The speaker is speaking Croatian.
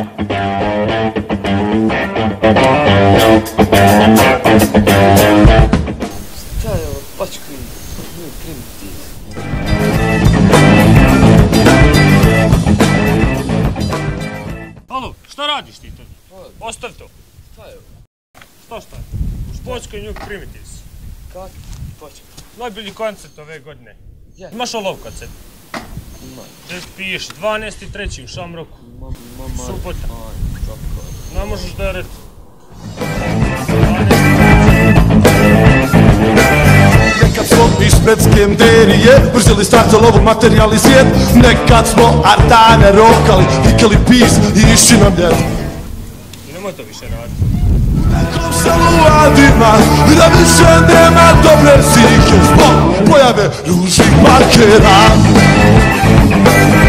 Šta je ovo, pačku i nju primitiv? Alo, šta radiš ti to? Ostav to. Šta je ovo? Šta? Špočko i njuk primitives. Kak? Pačku? Najbolji koncert ove godine. Ja. Imaš olov koncert? Imam. Gdje piješ? 12.3. u Šamroku. Subota. Tako. Ne možeš da red. Nekad smo ispred skenderije brzili startali ovog materijalni svijet. Nekad smo ardane rokali, vikali pis i išli nam ljet. I nemoj to više raditi. Nekom selu adima, da više nema dobre slike zbog pojave ružnih markera.